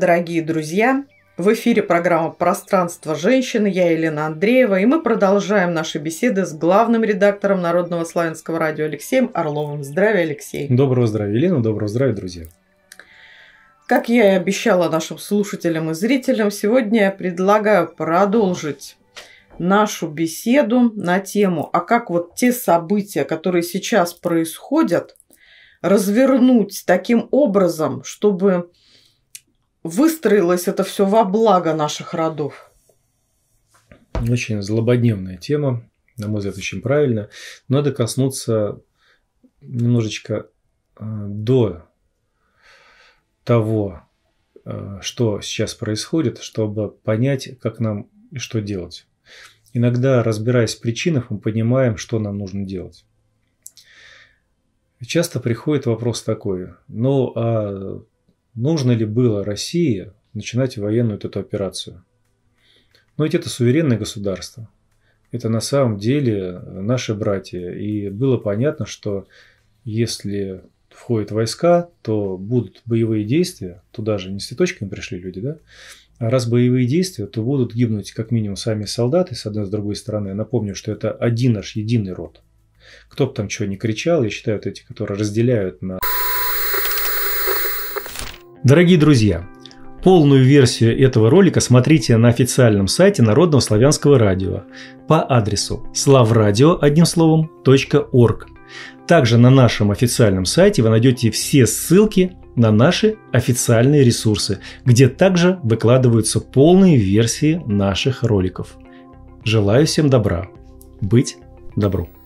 дорогие друзья! В эфире программа «Пространство женщины». Я Елена Андреева, и мы продолжаем наши беседы с главным редактором Народного славянского радио Алексеем Орловым. Здравия, Алексей! Доброго здравия, Елена! Доброго здравия, друзья! Как я и обещала нашим слушателям и зрителям, сегодня я предлагаю продолжить нашу беседу на тему, а как вот те события, которые сейчас происходят, развернуть таким образом, чтобы выстроилось это все во благо наших родов. Очень злободневная тема, на мой взгляд, очень правильно. Надо коснуться немножечко до того, что сейчас происходит, чтобы понять, как нам и что делать. Иногда, разбираясь в причинах, мы понимаем, что нам нужно делать. Часто приходит вопрос такой: нужно ли было России начинать военную эту операцию? Но ведь это суверенное государство. Это на самом деле наши братья. И было понятно, что если входят войска, то будут боевые действия. Туда же не с цветочками пришли люди, да? А раз боевые действия, то будут гибнуть как минимум сами солдаты с одной и с другой стороны. Я напомню, что это один наш единый род. Кто бы там чего ни кричал, я считаю, вот эти, которые разделяют на... Дорогие друзья, полную версию этого ролика смотрите на официальном сайте Народного славянского радио по адресу slavradio.org. Также на нашем официальном сайте вы найдете все ссылки на наши официальные ресурсы, где также выкладываются полные версии наших роликов. Желаю всем добра. Быть добру.